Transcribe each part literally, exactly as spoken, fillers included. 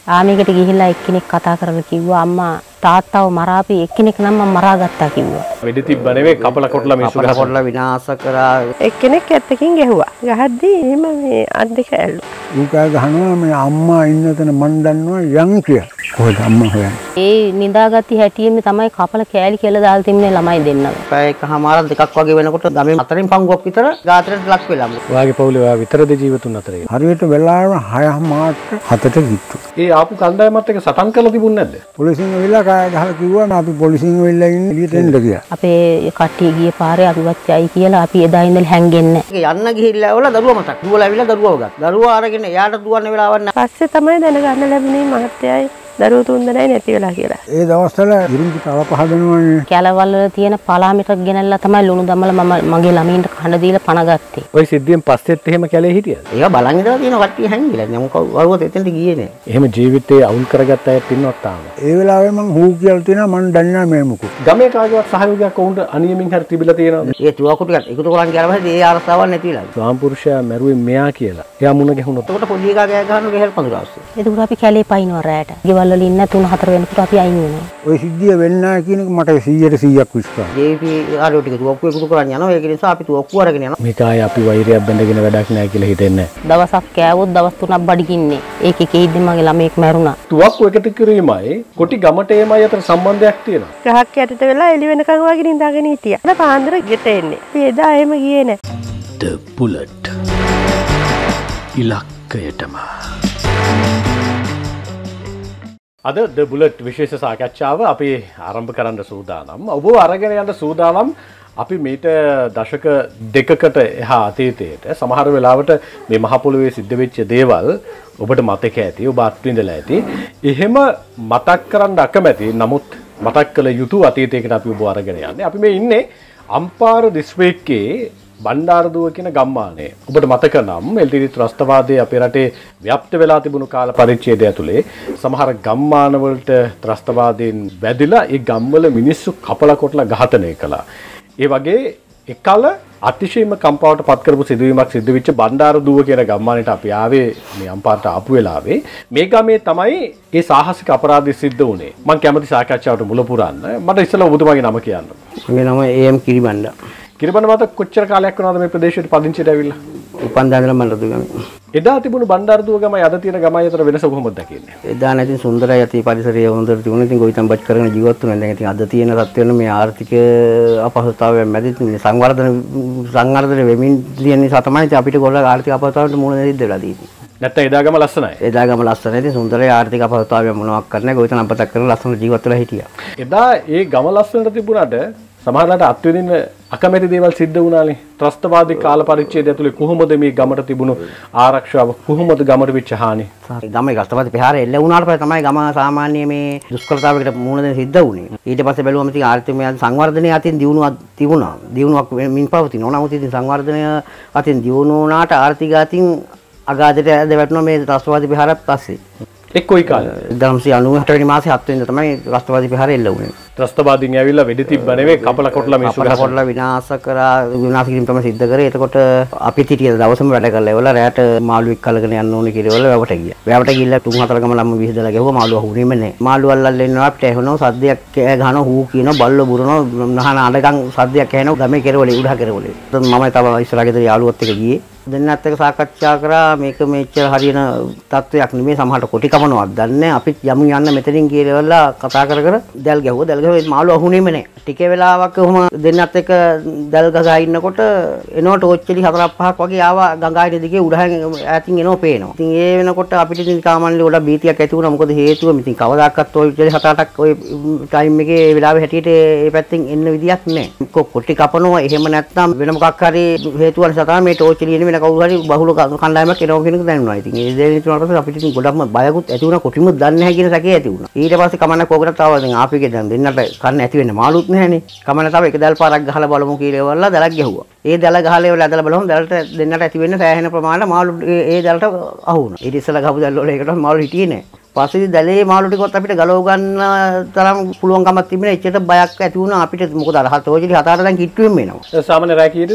ආමයකට ගිහිල්ලා එක්කෙනෙක් කතා කරලා කිව්වා අම්මා තාත්තව මරාපි එක්කෙනෙක් නම් මම මරාගත්තා කිව්වා. වෙඩි තිබ්බ නෙවෙයි කපලා කොටලා මිනිස්සු ගහලා කොටලා විනාශ කරා. එක්කෙනෙක් ඇත්තකින් ගැහුවා. ගහද්දී එහෙම මේ අත් දෙක ඇල්ලුවා. ඌකා ගහනවා මේ අම්මා ඉන්න තැන මන් දන්නවා යන් කියලා. කොහෙද අම්මා හොයන්නේ? ඒ නිදාගත්ත හැටියෙම තමයි කපල කෑලි කියලා දාලා තින්නේ ළමයි දෙන්නම. පැය එකමාරක් දෙකක් වගේ වෙනකොට ගමේ හතරින් පංගුවක් විතර ගාතරට ලක් වෙලා. ඔයාගේ පවුලේ ඔයා විතරද ජීවතුන් අතරේ? හරියට වෙලාව හයමාරට හතට ගිට්ටු. ඒ ආපු කණ්ඩායමත් එක්ක සටන් කරලා තිබුණේ නැද්ද? පොලිසියෙන් ඇවිල්ලා කෑ ගහලා කිව්වා අපි පොලිසියෙන් ඇවිල්ලා ඉන්නේ එළියට එන්න කියලා. අපේ කට්ටිය ගියේ පාරේ අපිවත් යයි කියලා අපි එදා ඉඳලා හැංගෙන්නේ නැහැ. යන්න ගිහිල්ලා වල දරුවා මතක්. දුවලා ඇවිල්ලා දරුවව ගත්තා. දරුවා අරගෙන එයාට දුවන්න වෙලාවක් නැහැ. පස්සේ තමයි දැනගන්න ලැබුණේ මහත්තයයි දරුවෝ තුන් දෙනයි නැති වෙලා කියලා. ඒ දවස්වල ඉරින්දි තව පහදනවනේ. කැලවල වල තියෙන පලාමිටක් ගෙනල්ලා තමයි ලුණු දමලා මම මගේ ළමයින්ට කන දීලා පණ ගත්තේ. ওই සිද්ධියෙන් පස්සෙත් එහෙම කැලේ හිටියද? ඒක බලන් ඉඳලා තියෙන කට්ටිය හැංගිලා. නම කවුරුවත් එතනට ගියේ නෑ. එහෙම ජීවිතේ අවුල් කරගත්ත අයත් ඉන්නවත් තාම. ඒ වෙලාවේ මං හූ කියලා තියෙනවා මං දන්නේ නැහැ මේ මොකද. ගමේ කාගේවත් සහයෝගයක් වුණත් අනියමින් හරි තිබිලා තියෙනවද? ඒ තුවක්කු ටිකත් එකතු කරන් ගියාම ඒ අරසාවක් නැති වෙලා. ස්වාම්පුරුෂයා මැරුවේ මෙයා කියලා. එයා මුණ ගැහුණොත්. එතකොට පොඩි එකා ගෑ ගහන ගෙහෙල් පඳුරාස්සේ. එතකොට අපි කැලේ පයින්නවා රැයට. ගෙවල් වල ඉන්න තුන හතර වෙනකොට අපි අයින් වෙනවා. ওই සිද්ධිය වෙන්නේ නැහැ කියන එක මට සීයට සීයක් විශ්වාසයි. ජේපී ආරෝ ටික තුවක්කු එකතු කරන් යනවා. ඒක නිසා අපි තුවක්කු අරගෙන යනවා. මේක ආයේ අපි වෛරයක් බැඳගෙන වැඩක් නැහැ කියලා හිතෙන්නේ නැහැ. දවසක් කෑවොත් දවස් තුනක් බඩගින්නේ. ඒක එකෙහිදී මගේ ළමෙක් මැරුණා. තුවක්කු එකතු කිරීමයි කොටි ගමට එමයි අතර සම්බන්ධයක් තියෙනවා. ගහක් යටට වෙලා එළි වෙනකන් වගේ නිදාගෙන හිටියා. අද පාන්දර ගෙට එන්නේ. අපි එදා එහෙම ගියේ නෑ. The Bullet ඉලක්කයටම අද ද බුලට් විශේෂ සාකච්ඡාව අපි ආරම්භ කරන්න සූදානම්. ඔබ අරගෙන යන්න සූදානම් අපි මේට දශක දෙකකට එහා අතීතයට සමහර වෙලාවට මේ මහ පොළොවේ සිද්ධ වෙච්ච දේවල් ඔබට මතක ඇති. ඔබ අත්විඳලා ඇති. එහෙම මතක් කරන්න අකමැති. නමුත් මතක් කළ යුතු අතීතයකට අපි ඔබ අරගෙන යන්නේ. අපි මේ ඉන්නේ අම්පාර දිස්ත්‍රික්කයේ බණ්ඩාරදුව කියන ගම්මානයේ. ඔබට මතක නම් එල්ටීඩී ත්‍රස්තවාදයේ අපේ රටේ ව්‍යාප්ත වෙලා තිබුණු කාල පරිච්ඡේදය ඇතුලේ සමහර ගම්මාන වලට ත්‍රස්තවාදයෙන් වැදිලා ඒ ගම්වල මිනිස්සු කපලා කොටලා ඝාතනය කළා. ඒ වගේ එකල අතිශයින්ම කම්පාවට පත් කරපු සිදුවීමක් සිද්ධ වෙච්ච බණ්ඩාරදුව කියන ගම්මානයට අපි ආවේ මේ අම්පාරට ආපු වෙලාවේ. මේ ගමේ තමයි ඒ සාහසික අපරාධය සිද්ධ වුණේ. මම කැමති සාකච්ඡාවට මුල පුරන්න. මට ඉස්සෙල්ලා ඔබතුමාගේ නම කියන්න. මගේ නම ඒ එම් කිරිබණ්ඩා. කිරිබණ්ඩා මත කොච්චර කාලයක් වුණාද මේ ප්‍රදේශයට පදිංචිට ඇවිල්ලා? උපන්දා ඉඳලා මම රතු ගමේ. එදා තිබුණු බණ්ඩාරදුව ගමයි අද තියෙන ගමයි අතර වෙනස කොහොමද දකින්නේ? එදා නැති සුන්දරයි යති පරිසරය හොඳට තිබුණා. ඉතින් ගොවිතැන් බච් කරගෙන ජීවත් වුණා. දැන් ඉතින් අද තියෙන තත්ත්වෙන්න මේ ආර්ථික අපහසුතාවයන් මැදින් මේ සංවර්ධන සංවර්ධන වෙමින් තියෙන නිසා තමයි ඉතින් අපිට ගොල්ලෝ ආර්ථික අපහසුතාවන්ට මුහුණ දෙන්න වෙලා තියෙන්නේ. නැත්නම් එදා ගම ලස්සනයි. එදා ගම ලස්සනයි. ඉතින් සුන්දරයි ආර්ථික අපහසුතාවයන් මොනවක් කරන්නේ ගොවිතැන් අපතක් කරන ලස්සන ජීවත් වෙලා හිටියා. එදා ඒ ගම ලස්සනට තිබුණාට සමහරවිට අත්විඳින්න අකමැති දේවල් සිද්ධ වුණානේ. ත්‍රස්තවාදී කාල පරිච්ඡේදය ඇතුලේ කොහොමද මේ ගමට තිබුණු ආරක්ෂාව කොහොමද ගමට වෙච්ච හානි? ගමේ ත්‍රස්තවාදී ප්‍රහාරය එල්ල වුණාට පස්සේ තමයි ගම සාමාන්‍ය මේ දුෂ්කරතාවයකට මුහුණ දෙන්න සිද්ධ වුණේ. ඊට පස්සේ බැලුවම ඉතින් ආර්ථික සංවර්ධනය අතින් දියුණුවක් තිබුණා. දියුණුවක් මින් පවතිනවා. නමුත් ඉතින් සංවර්ධනය අතින් දියුණු වුණාට ආර්ථික අතින් අගාධයට ඇද වැටුණා මේ ත්‍රස්තවාදී ප්‍රහාරත් පස්සේ. එක් කොයි කාලේ? දහම්සිය අනූඅට වෙනි මාසේ හත් වෙනිදා තමයි ත්‍රස්තවාදී ප්‍රහාරය එල්ල වුණේ. ත්‍රස්තවාදීන් ඇවිල්ලා වෙඩි තිබ්බ නෙවෙයි කපලා කොටලා මිනිස්සු ගහලා කොටලා විනාශ කරා විනාශ කිරීම තමයි සිද්ධ කරේ. එතකොට අපිත් හිටිය දවසම වැඩ කරලා ඒවල රැට මාළුවෙක් කලගෙන යන්න ඕනේ කියලා ඒවල වැවට ගියා. වැවට ගිහිල්ලා තුන් හතර ගම ළම විහිදලා ගැහුවා මාළුවා හුනේම නැහැ. මාළුවා අල්ලල්ලා ඉන්නවා අපිට ඇහුණා සද්දයක් කෑ ගහනවා හූ කියනවා බල්ල බුරනවා නහන අඬගම් සද්දයක් ඇහෙනවා ගමේ කෙරවලේ උඩහ කෙරවලේ. මම තව ඉස්සරහ ගෙදර යාළුවොත් එක්ක ගියේ. දෙන්නත් එක්ක සාකච්ඡා කරා මේක මෙච්චර හරියන තත්වයක් නෙමෙයි සමහරට කොටි කපනවත් දන්නේ අපිත් යමු යන්න මෙතනින් කියලා කතා කර කර දැල් ගැහුවා. දැල් ගැහුවා මාළුවා හුනේම නැහැ. ටික වෙලාවක් කොහොම දෙන්නත් එක්ක දැල් ගගා ඉන්නකොට එනකොට ඔච්චලි හතරක් පහක් වගේ ආවා ගංගායේ දිගේ උඩහින් ඈතින් එනවා පේනවා. ඉතින් ඒ වෙනකොට අපිට ඉතින් සාමාන්‍යයෙන් ගොඩක් බීතියක් ඇති වුණා. මොකද හේතුව ඉතින් කවදාකවත් ඔය ඔච්චලි හත අටක් ඔය ටයිම් එකේ ඒ වෙලාවේ හැටියට ඒ පැත්තෙන් එන්න විදියක් නැහැ. කොටි කපනවා එහෙම නැත්නම් වෙන මොකක් හරි හේතුවක් නිසා තමයි මේ ටෝචලි එන්නේ වෙන කවුරු හරි බහුල කණ්ඩායමක් එනවා කියන එක දැනුණා. ඉතින් ඒ දේ නිතුනට පස්සේ අපිට ඉතින් ගොඩක්ම බයකුත් ඇති වුණා කොටිමුත් දන්නේ නැහැ කියන සැකේ ඇති වුණා. ඊට පස්සේ කමන්නක් ඕකටත් ආවා. දැන් ආපිගේ දැන් දෙන්නට කන්න ඇති වෙන්නේ මාළුත් නැහැනේ. කමන්න තව එක දැල් පාරක් ගහලා බලමු කියලා ඒවල්ලා දැලක් ගැහුවා. ඒ දැල ගහලා ඒවල ඇදලා බලමු දැලට දෙන්නට ඇති වෙන්නේ සෑහෙන ප්‍රමාණයට මාළු ඒ දැලට අහු වුණා. ඊට ඉස්සෙල්ලා ගහපු දැල් වල ඒකට මාළු හිටියේ නැහැ. පස්සේ දැලේ මාළු ටිකවත් අපිට ගලව ගන්න තරම් පුළුවන් කමක් තිබුණේ. එච්චර බයක් ඇති වුණා අපිට. මොකද අර හතෝජලි හත අට දැන් කිට්ටුවෙම එනවා. සාමාන්‍ය රෑ කීයටද?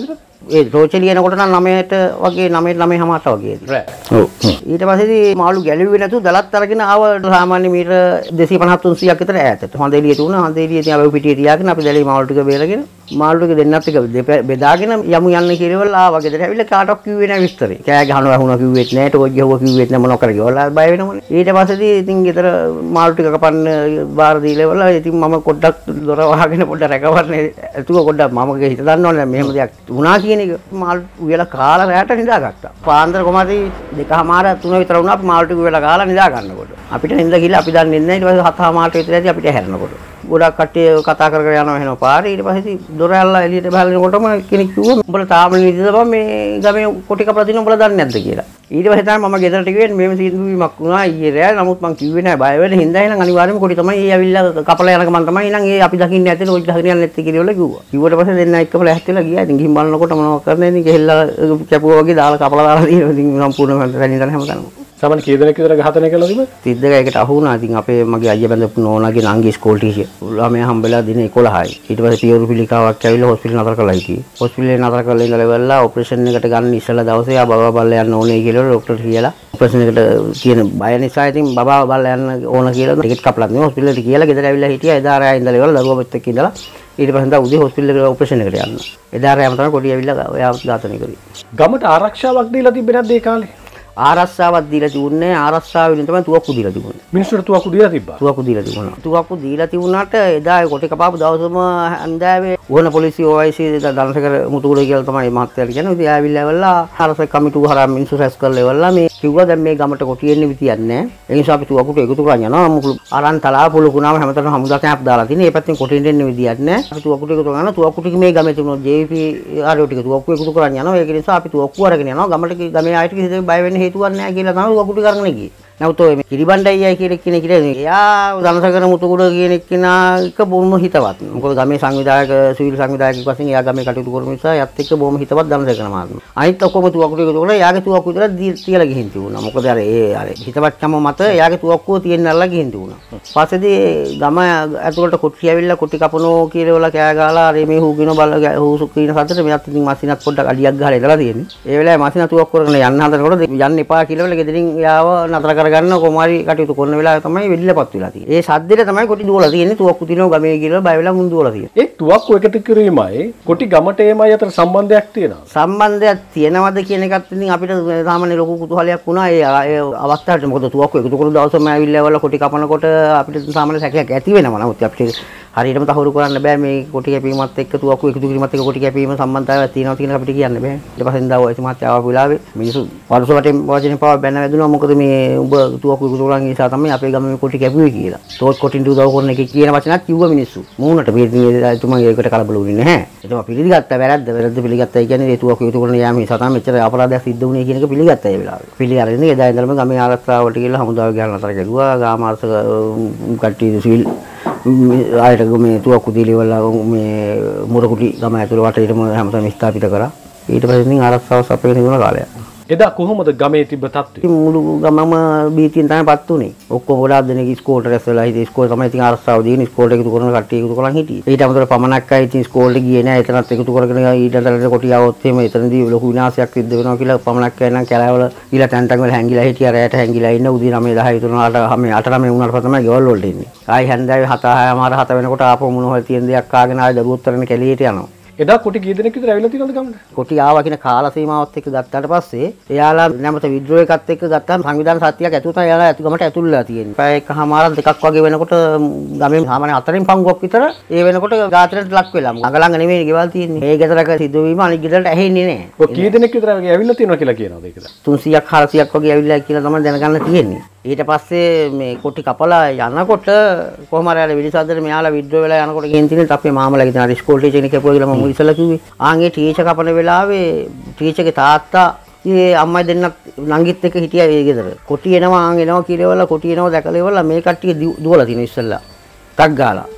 ඒ රෝචේ ලියනකොට නම් නවයට වගේ නවයට නවය හමාරට වගේ. ඔව්. ඊට පස්සේදී මාළු ගැලුවේ නැතුව දලත් අරගෙන ආව සාමාන්‍ය මීටර දෙසිය පනහක් තුන්සියයක් විතර ඈතට. හොඳ එළිය තුන හොඳ එළිය තියා අපි පිටියේ තියාගෙන අපි දැලේ මාළු ටික බේරගෙන මාළු ටික දෙන්නත් එක බෙදාගෙන යමු යන්න කියලා ආවා ගෙදර ඇවිල්ලා කාටවත් කිව්වේ නැහැ විස්තරේ. කෑ ගහනවා වුණා කිව්වෙත් නැහැ ටෝජ් ගහුවා කිව්වෙත් නැහැ මොනවා කර කියලා බය වෙනවනේ. ඊට පස්සේදී ඉතින් ගෙදර මාළු ටික කපන්න බාර දීලා ඉවරලා ඉතින් මම පොඩ්ඩක් දොර වහගෙන පොඩ්ඩක් රැකවන්නේ ඇතුව පොඩ්ඩක් මම හිත දන්නවනේ මෙහෙම දෙයක් වුණා කියන එක. මාළු උයලා කාලා රැට නිදාගත්තා. පාන්දර කොමාදී දෙකමාර තුන විතර වුණා අපි මාළු ටික උයලා කාලා නිදා ගන්නකොට. අපිට නින්ද ගිහලා අපි දන්නේ නැහැ. ඊට පස්සේ හතමාරට විතර ඇදී අපිට හැරෙනකොට. ගොඩක් කට්ටිය කතා කර කර යනවා එහෙනම් පාරේ. ඊට පස්සේ දොර ඇල්ලලා එළියට බහලනකොටම කෙනෙක් කිව්වා උඹලා තාම නිදිද බං මේ ගමේ කොටි කපලා තිනු උඹලා දන්නේ නැද්ද කියලා. ඊට පස්සේ තමයි මම ගෙදරට ගියේ මේම සිදුවීමක් වුණා ඊයේ රෑ. නමුත් මං කිව්වේ නෑ බය වෙන්න හින්දා එහෙනම් අනිවාර්යයෙන්ම කොටි තමයි ඒ ඇවිල්ලා කපලා යන ගමන් තමයි එහෙනම් ඒ අපි දකින්නේ නැතේ ඔය දකින්න යන්නේ නැත්තේ කියලා කිව්වා. කිව්වට පස්සේ දෙන්න එක්කම ලැහැත්තිලා ගියා. ඉතින් ගිහින් බලනකොට මොනවද කරන්නේ ඉතින් ගෙහෙල්ලා කැපුවා වගේ දාලා කපලා දාලා තියෙනවා. ඉතින් සම්පූර්ණ වැලින් දාලා හැමතැනම. සමහර කී දෙනෙක් විතර ඝාතනය කළාද ඉතින්? තිස් දෙකකට අහු වුණා. ඉතින් අපේ මගේ අයියා බඳපු නෝනාගේ නංගි ස්කෝල් ටීචර්. ළමයා හම්බෙලා දින එකොළහයි. ඊට පස්සේ පියවරු පිළිකාවක් ඇවිල්ලා හොස්පිටල් නතර කරලා හිටියේ. හොස්පිටලේ නතර කරලා ඉඳලා ඉවරලා ඔපරේෂන් එකට ගන්න ඉස්සලා දවසේ ආ බබා බල්ලා යන්න ඕනේ කියලා ડોක්ටර් කියලා. ඔපරේෂන් එකට කියන බය නිසා ඉතින් බබා බල්ලා යන්න ඕන කියලා ටිකට් කපලා දුන්නා. හොස්පිටලෙට කියලා ගෙදර ඇවිල්ලා හිටියා. එදා රෑ ඉඳලා ඉවරලා දරුවා එක්ක ඉඳලා ඊට පස්සේ දා උදේ හොස්පිටල් එකට ඔපරේෂන් එකට යන්න. එදා රෑම තමයි කොටි ඇවිල්ලා ඔයා ඝාතනය කරේ. ගමට ආරක්ෂාවක් දීලා තිබ්බේ නැද්ද ඒ කාලේ? ආරක්ෂාවක් දීලා තිබුණේ ආරක්ෂාව වෙනින් තමයි තුවක්කු දීලා තිබුණේ. මිනිස්සුන්ට තුවක්කු දීලා තිබ්බා. තුවක්කු දීලා තිබුණා. තුවක්කු දීලා තිබුණාට එදා ඒ කොටි කපාපු දවසම හන්දෑවේ වුණ පොලිසිය ඔ ආයි සී දනසකර මුතුකුල කියලා තමයි මහත්තයාට කියන්නේ. ඉතින් ආවිල්ලා ඉවරලා ආරක්ෂක කමිටුව හරහා මිනිස්සු රැස් කරලා ඉවරලා මේ කිව්වා දැන් මේ ගමට කොටි එන්නේ විදියක් නැහැ. ඒ නිසා අපි තුවක්කුට එකතු කරන් යනවා. මුකුළු අරන් තලාව පොලුකුණාම හැමතැනම හමුදා කැම්ප් දාලා තියෙනවා. මේ පැත්තෙන් කොටි එන්නේ විදියක් නැහැ. අපි තුවක්කුට එකතු කරනවා. තුවක්කු ටික මේ ගමේ තිබුණා ජේ පී ආරෝ ටික තුවක්කු එකතු කරන් යනවා. ඒක නිසා අපි තුවක්කු අරගෙන යනවා. ගමට ගමේ ආයෙත් කිසි දෙයක් බය වෙන්න හේතුවක් නැහැ කියලා තමයි තුවක්කු ටික අරගෙන ගියේ. නැවත ඔය මේ කිරිබණ්ඩයියා කියලා කෙනෙක් ඉතින් එයා දනසකර මුතුකුඩ කියන කෙනා එක බොහොම හිතවත්. මොකද ගමේ සංවිධායක සිවිල් සංවිධායකයෙක් වශයෙන් එයා ගමේ කටයුතු කරන නිසා එයාත් එක්ක බොහොම හිතවත් දනසකර මාත්ම. අනිත් ඔක්කොම තුවක්කුට එකතු කරලා එයාගේ තුවක්කුව විතර තියලා ගිහින් තිබුණා. මොකද අර ඒ අර හිතවත්කම මත එයාගේ තුවක්කුව තියෙන්න අල්ලලා ගිහින් තිබුණා. පස්සේදී ගම ඇතුළට කොටි ඇවිල්ලා කොටි කපනෝ කියලා කෑ ගහලා අර මේ හූගෙන බල හූසු කින සතට මෙයාත් ඉතින් මැෂිනක් පොඩ්ඩක් අඩියක් ගහලා ඉඳලා තියෙන්නේ. ඒ වෙලාවේ මැෂින තුවක්කුව කරගෙන යන්න හදනකොට යන්න එපා කියලා වෙල ගෙදරින් එයාව නතර කරගන්න කොමාරි කටයුතු කරන වෙලාව තමයි වෙඩිලපත් වෙලා තියෙන්නේ. ඒ සද්දෙට තමයි කොටි දුවලා තියෙන්නේ. තුවක්කු තිනව ගමේ කියලා බය වෙලා මුන් දුවලා තියෙන්නේ. ඒ තුවක්කු එකතු කිරීමයි කොටි ගමට එමයි අතර සම්බන්ධයක් තියෙනවා. සම්බන්ධයක් තියෙනවද කියන එකත් ඉතින් අපිට සාමාන්‍ය ලොකු කුතුහලයක් වුණා ඒ අවස්ථාවට. මොකද තුවක්කු එකතු කරන දවසම ඇවිල්ලා වල කොටි කපනකොට අපිට සාමාන්‍ය සැකයක් ඇති වෙනවා. නමුත් අපිට හරියටම තහවුරු කරන්න බෑ මේ කොටි කැපීමත් එක්ක තුවක්කු එකතු කිරීමත් එක්ක කොටි කැපීම සම්බන්ධතාවයක් තියෙනවා කියන අපිට කියන්න බෑ. ඊට පස්සේ ඉඳලා ඔය මහත්තයා ආව වෙලාවේ මිනිස්සු වරුස වටේ වචනේ පාව බැන වැදුනා. මොකද මේ උඹ තුවක්කු එකතු කරලා නිසා තමයි අපේ ගමේ කොටි කැපුවේ කියලා. තෝත් කොටින් උදව් කරන එක කියන වචනත් කිව්වා මිනිස්සු. මූණට මේ තුමා ඒකට කලබල වුණේ නැහැ. එතම පිළිගත්තා වැරද්ද වැරද්ද පිළිගත්තා. ඒ කියන්නේ ඒ තුවක්කු එකතු කරන යාම නිසා තමයි මෙච්චර අපරාධයක් සිද්ධ වුණේ කියන එක පිළිගත්තා ඒ වෙලාවේ. පිළිගන්නේ එදා ඉඳලම ගමේ ආරක්ෂාවට කියලා හමුදාව ගහලා නතර කෙරුවා. ගාම ආරක්ෂක කට්ටිය සිවිල් ආයත ගමේ තුවක්කු දීලා මේ මුරකුටි ගම ඇතුළේ වටේටම හැමතැනම ස්ථාපිත කරා. ඊට පස්සේ ඉතින් ආරක්ෂාව සපයන ඉවර කාලයක්. එදා කොහොමද ගමේ තිබ්බ තත්ත්වය? මුළු ගමම බීතියෙන් තමයි පත් උනේ. ඔක්කොම ගොඩාක් දෙනෙක් ඉස්කෝලේට රැස් වෙලා හිටියේ. ඉස්කෝලේ තමයි ඉතින් ආරක්ෂාව දීගෙන ඉස්කෝලේට එකතු කරන කට්ටිය එකතු කරලා හිටියේ. ඊට අමතරව පමණක් අය ඉතින් ඉස්කෝලේට ගියේ නැහැ. එතනත් එකතු කරගෙන ඊට අතරට කොටි આવොත් එහෙම එතනදී ලොකු විනාශයක් සිද්ධ වෙනවා කියලා පමණක් අය නම් කැලෑවල ඊළා තැන් තැන් වල හැංගිලා හිටියා. රැයට හැංගිලා ඉන්න උදේ නවය දහය තුනට අට නවය වුණාට පස්සේ තමයි ගෙවල් වලට එන්නේ. ආයි හැන්දෑවේ හත හය මාර හත වෙනකොට ආපහු මොනවා හරි තියෙන දෙයක් ආගෙන ආයි දරුවොත් තරන කැලියට යනවා. එදා කොටි කී දෙනෙක් විතර ඇවිල්ලා තියෙනවද ගමට? කොටි ආවා කියන කාල සීමාවත් එක්ක ගත්තාට පස්සේ එයාලා නැමත විද්‍රෝහ එකත් එක්ක ගත්තාම සංවිධාන සත්‍යයක් ඇතුළත එයාලා ඇතු ගමට ඇතුල්ලා තියෙනවා. පැය එකමාරක් දෙකක් වගේ වෙනකොට ගමේ සාමාන්‍ය හතරෙන් පංගුවක් විතර ඒ වෙනකොට ඝාතනයට ලක් වෙලා. අඟලංග නෙමෙයි ගෙවල් තියෙන්නේ. මේ ගෙදරක සිදුවීම අනිත් ගෙදරට ඇහෙන්නේ නැහැ. ඔය කී දෙනෙක් විතර ඇවිල්ලා තියෙනවා කියලා කියනවාද ඒකද? තුන්සියයක් හාරසියයක් වගේ ඇවිල්ලා කියලා තමයි දැනගන්න තියෙන්නේ. ඊට පස්සේ මේ කොටි කපලා යනකොට කොහොම හරි අර විලිසද්දට මෙයාලා විද්‍රෝහ වෙලා යනකොට ගෙන් තියෙන අපේ මාමලා ගෙදර අර ස්කෝල් ටීචර් කෙනෙක් කැපුවා කියලා මම ඉස්සලා කිව්වේ. ආන්ගේ ටීචර් කපන වෙලාවේ ටීචර්ගේ තාත්තා ඒ අම්මයි දෙන්නත් නංගිත් එක්ක හිටියා ඒ ගෙදර. කොටි එනවා ආන් එනවා කියලා කොටි එනවා දැකලා ඉවරලා මේ කට්ටිය දුවලා තියෙන ඉස්සලා. ටක් ගාලා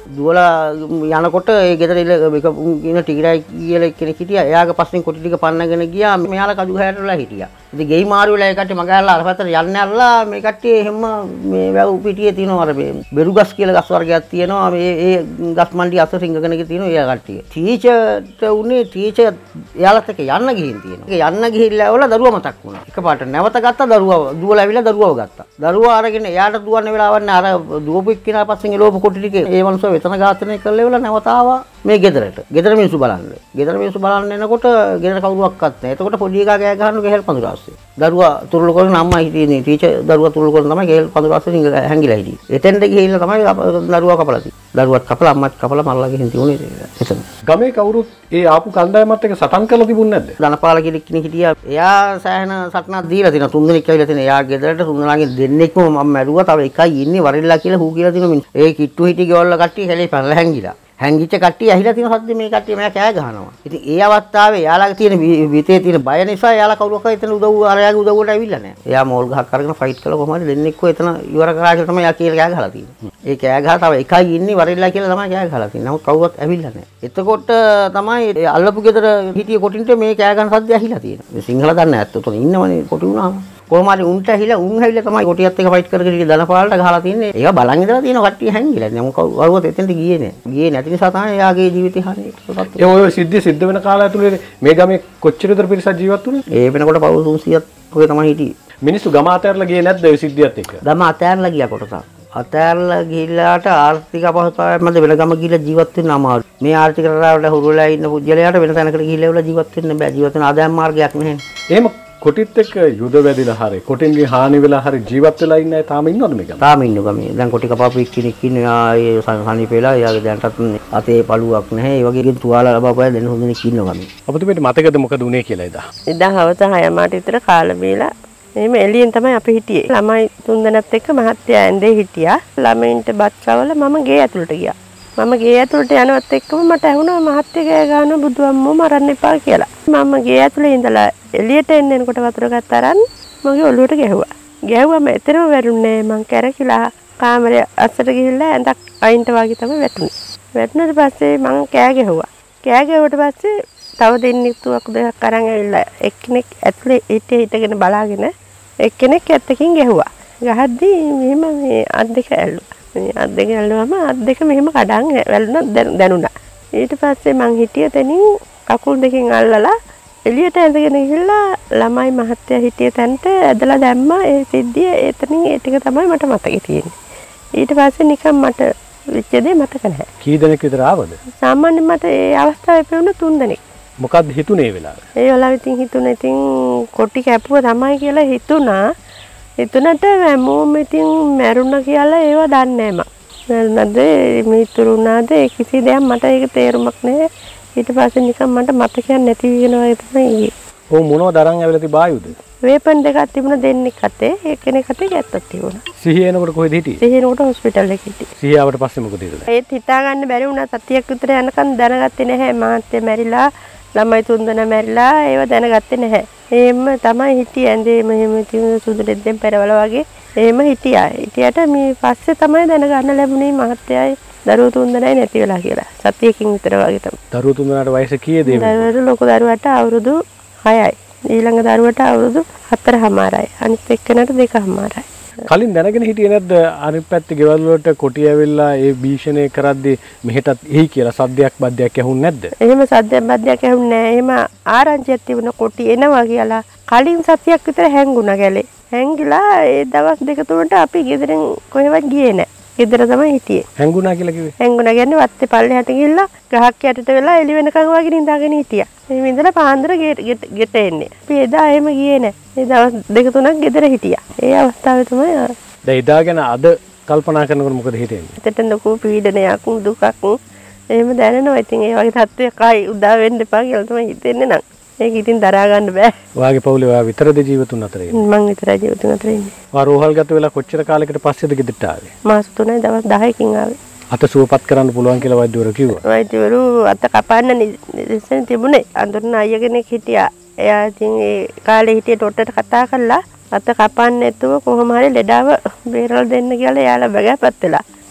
දුවලා යනකොට ඒ ගෙදර ඉල එක ඉන ටිකරයි කියලා කෙනෙක් හිටියා. එයාගේ පස්සෙන් කොටි ටික පන්නගෙන ගියා. මෙයාලා කඩු හැරට වෙලා හිටියා. ඉතින් ගෙයි මාරු වෙලා ඒ කට්ටිය මගහැරලා අර පැත්තට යන්න ඇරලා මේ කට්ටිය එහෙම මේ වැව් පිටියේ තියෙනවා අර මේ බෙරුගස් කියලා ගස් වර්ගයක් තියෙනවා. මේ ඒ ගස් මණ්ඩිය අත රිංගගෙන තියෙනවා ඒ කට්ටිය. ටීචර්ට උනේ ටීචර් එයාලත් එක්ක යන්න ගිහින් තියෙනවා. යන්න ගිහිල්ලා වල දරුවා මතක් වුණා. එකපාරට නැවත ගත්තා දරුවා දුවලා ඇවිල්ලා දරුවව ගත්තා. දරුවා අරගෙන එයාට දුවන්න වෙලාවක් නැහැ. අර දුවපු එක්කිනා පස්සෙන් එළවපු කොටි ටික ඒ මනුස්සව වෙතන ඝාතනය කරලා ඉවරලා නැවත ආවා මේ ගෙදරට. ගෙදර මිනිස්සු බලන්න. ගෙදර මිනිස්සු බලන්න එනකොට ගෙදර කවුරුවක්වත් නැහැ. එතකොට පොඩි එකා ගෑ ගහනවා ගෙහෙල් පඳුර ආස්සේ. දරුවා තුරුළු කරන අම්මා හිටියේ ටීචර් දරුවා තුරුළු කරන තමයි ගෙහෙල් පඳුර ආස්සේ හැංගිලා හිටියේ. එතෙන්ට ගිහිල්ලා තමයි දරුවා කපලා තියෙන්නේ. දරුවත් කපලා අම්මත් කපලා මල්ලා ගිහින් තියුනේ එතන. ගමේ කවුරුත් ඒ ආපු කණ්ඩායමත් එක්ක සටන් කරලා තිබුණේ නැද්ද? ධනපාල කෙනෙක් හිටියා. එයා සෑහෙන සටනක් දීලා තිනවා. තුන් දෙනෙක් ඇවිල්ලා තිනවා. එයා ගෙදරට තුන් දෙනාගෙන් දෙන්නෙක්ම මම මැරුවා. තව එකයි ඉන්නේ වරිල්ලා කියලා හූ කියලා තිනවා. ඒ කිට්ටු හිටි ගෙවල්ල කට්ටිය හැලේ පැනලා හැංගිලා. හැංගිච්ච කට්ටිය ඇහිලා තියෙන සද්ද මේ කට්ටිය මම කෑ ගහනවා. ඉතින් ඒ අවස්ථාවේ යාළගේ තියෙන විතේ තියෙන බය නිසා යාළා කවුරක් එතන උදව් අරයාගේ උදව්වට ඇවිල්ලා නැහැ. එයා මෝල් ගහක් අරගෙන ෆයිට් කළා කොහොමද දෙන්නෙක්ව එතන ඉවර කරා කියලා තමයි යා කියලා කෑ ගහලා තියෙන්නේ. ඒ කෑ ගහ තව එකයි ඉන්නේ වරිල්ලා කියලා තමයි කෑ ගහලා තියෙන්නේ. නමුත් කවුරුත් ඇවිල්ලා නැහැ. එතකොට තමයි අල්ලපු ගෙදර හිටිය කොටින්ට මේ කෑ ගහන සද්ද ඇහිලා තියෙනවා. සිංහල දන්නේ නැත්නම් උතන ඉන්නවනේ කොටි වුණාම. කොහොම හරි උන්ට ඇහිලා උන් ඇවිල්ලා තමයි කොටියත් එක ෆයිට් කරගෙන ඉතින් ධනපාලට ගහලා තින්නේ. ඒක බලන් ඉඳලා තියෙන කට්ටිය හැංගිලා. නමුත් කවුරුත් එතෙන්ට ගියේ නෑ. ගියේ නැති නිසා තමයි එයාගේ ජීවිතය හරියට. ඒ ඔය සිද්ධිය සිද්ධ වෙන කාලය ඇතුලේ මේ ගමේ කොච්චර විතර පිරිසක් ජීවත් වුණේ? ඒ වෙනකොට පවුල් තුන්සීයක් වගේ තමයි හිටියේ. මිනිස්සු ගම අතහැරලා ගියේ නැද්ද ඔය සිද්ධියත් එක්ක? ගම අතහැරලා ගියා කොටසක්. අතහැරලා ගිහිල්ලාට ආර්ථික අපහසුතාවයක් මැද වෙන ගම ගිහිල්ලා ජීවත් වෙන්න අමාරුයි. මේ ආර්ථික රටාවට හුරු වෙලා ඉන්න පුද්ගලයාට වෙන තැනකට ගිහිල්ලා ජීවත් වෙන්න බෑ. ජීවත් වෙන ආදායම් මාර්ගයක් නැහැ. එහෙම කොටිත් එක්ක යුද වැදිලා හරි කොටින්ගේ හානි වෙලා හරි ජීවත් වෙලා ඉන්න අය තාම ඉන්නවද මේ ගම? තාම ඉන්නවා ගමේ. දැන් කොටි කපාපු එක්කෙනෙක් ඉන්නවා. ඒ සනීපේලා එයාගේ දැන්ටත් අතේ පළුවක් නැහැ. ඒ වගේ තුවාල ලබාපු අය දැන් හොඳ දෙනෙක් ඉන්නවා ගමේ. අපිට මතකද මොකද උනේ කියලා එදා? එදා හවස හය මාට විතර කාලා බීලා එහෙම එළියෙන් තමයි අපි හිටියේ. ළමයි තුන් දෙනෙක් එක්ක මහත්තයා ඇඳේ හිටියා. ළමයින්ට බත් කවලා මම ගේ ඇතුළට ගියා. මම ගේ ඇතුළට යනවත් එක්කම මට ඇහුණා මහත්තයා ගෑ ගන්නවා බුදු අම්මෝ මරන්න එපා කියලා. මම ගේ ඇතුළේ ඉඳලා එළියට එන්න එනකොට වතුර ගත්ත අරන් මගේ ඔළුවට ගැහුවා. ගැහුවම එතරම් වැරුන්නේ මං කැරකිලා කාමරේ අස්සට ගිහිල්ලා ඇඳක් අයින්ට වගේ තමයි වැටුනේ. වැටුණාට පස්සේ මං කෑ ගැහුවා. කෑ ගැහුවට පස්සේ තව දෙන්නෙක් තුවක් දෙකක් අරන් ඇවිල්ලා එක්කෙනෙක් ඇතුලේ හිටේ හිටගෙන බලාගෙන එක්කෙනෙක් ඇත්තකින් ගැහුවා. ගහද්දී මෙහෙම මේ අත් දෙක ඇල්ලුවා. මේ අත් දෙක ඇල්ලුවම අත් දෙක මෙහෙම කඩන් වැළුණා දැනුණා. ඊට පස්සේ මං හිටිය තැනින් කකුල් දෙකෙන් අල්ලලා එළියට ඇඳගෙන ගිහිල්ලා ළමයි මහත්තයා හිටිය තැනට ඇදලා දැම්මා. ඒ සිද්ධිය එතනින් ඒ ටික තමයි මට මතකේ තියෙන්නේ. ඊට පස්සේ නිකන් මට වෙච්ච දේ මතක නැහැ. කී දෙනෙක් විතර ආවද? සාමාන්‍යයෙන් මට ඒ අවස්ථාවේ පෙවුන තුන් දෙනෙක්. මොකක්ද හිතුනේ වෙලාවේ? ඒ වෙලාවෙ ඉතින් හිතුනේ ඉතින් කොටි කැපුවා තමයි කියලා හිතුණා. හිතුණට හැමෝම ඉතින් මැරුණා කියලා ඒව දන්නේ නැහැ මම. මැරුණාද මිතුරුණාද ඒ කිසි දෙයක් මට ඒක තේරුමක් නැහැ. ඊට පස්සේ නිකන් මට මතකයක් නැති වෙනවා ඒ තමයි ගියේ. ඔව් මොනවද අරන් ඇවිල්ලා තිබ්බ ආයුධ? වේපන් දෙකක් තිබුණා දෙන්නෙක් අතේ. එක්කෙනෙක් අතේ ගැත්තක් තිබුණා. සිහිය එනකොට කොහෙද හිටියේ? සිහිය එනකොට හොස්පිටල් එකේ හිටියේ. සිහිය ආවට පස්සේ මොකද හිතුනේ? ඒත් හිතා ගන්න බැරි වුණා. සතියක් විතර යනකම් දැනගත්තේ නැහැ. මාත්‍ය මැරිලා ළමයි තුන් දෙනා මැරිලා ඒව දැනගත්තේ නැහැ. එහෙම තමයි හිටියේ. ඇඳේ මෙහෙම තියුණු සුදු දෙද්දෙන් පෙරවල වගේ එහෙම හිටියා. හිටියට මේ පස්සේ තමයි දැනගන්න ලැබුණේ මහත්තයයි දරුවෝ තුන් දෙනායි නැති වෙලා කියලා. සතියකින් විතර වගේ තමයි. දරුවෝ තුන් දෙනාට වයස කීයද මේ? දරුවෝ ලොකු දරුවට අවුරුදු හයයි. ඊළඟ දරුවට අවුරුදු හතරමාරයි. අනිත් එක්කනට දෙකමාරයි. කලින් දැනගෙන හිටියේ නැද්ද අනිත් පැත්තේ ගෙවල් වලට කොටි ඇවිල්ලා ඒ භීෂණය කරද්දී මෙහෙටත් එයි කියලා සද්දයක් බද්දයක් ඇහුන්නේ නැද්ද? එහෙම සද්දයක් බද්දයක් ඇහුන්නේ නැහැ. එහෙම ආරංචියක් තිබුණ කොටි එනවා කියලා කලින් සතියක් විතර හැංගුණා ගැලේ. හැංගිලා ඒ දවස් දෙක තුනට අපි ගෙදරින් කොහෙවත් ගියේ නැහැ. ගෙදර තමයි හිටියේ. හැංගුණා කියලා කිව්වේ? හැංගුණා කියන්නේ වත්තේ පල්ලෙහාට ගිහිල්ලා ගහක් යටට වෙලා එළි වෙනකන් වගේ නිදාගෙන හිටියා. මේ ඉඳලා පාන්දර ගෙට එන්නේ. අපි එදා එහෙම ගියේ නැහැ. ඒ දවස් දෙක තුනක් ගෙදර හිටියා. ඒ අවස්ථාවේ තමයි දැන් එදා ගැන අද කල්පනා කරනකොට මොකද හිතෙන්නේ? හිතට ලොකු පීඩනයක් දුකක් එහෙම දැනෙනවා. ඉතින් ඒ වගේ තත්ත්වයක් ආයි උදා වෙන්න එපා කියලා තමයි හිතෙන්නේ නම්. ඒක ඉතින් දරා ගන්න බෑ. ඔයාගේ පවුලේ ඔයා විතරද ජීවතුන් අතර ඉන්නේ? මං විතරයි ජීවතුන් අතර ඉන්නේ. ඔයා රෝහල්ගත වෙලා කොච්චර කාලයකට පස්සේද ගෙදරට ආවේ? මාස තුනයි දවස් දහයකින් ආවේ. අත සුවපත් කරන්න පුළුවන් කියලා වෛද්‍යවරු කිව්වා. වෛද්‍යවරු අත කපන්න නිදර්ශන තිබුණේ. අඳුරන අයියා කෙනෙක් හිටියා. එයා ඉතින් ඒ කාලේ හිටියේ ඩොක්ටර්ට කතා කරලා අත කපන්න නැතුව කොහොම හරි ලෙඩාව බේරලා දෙන්න කියලා එයාලා බගෑපත් වෙලා.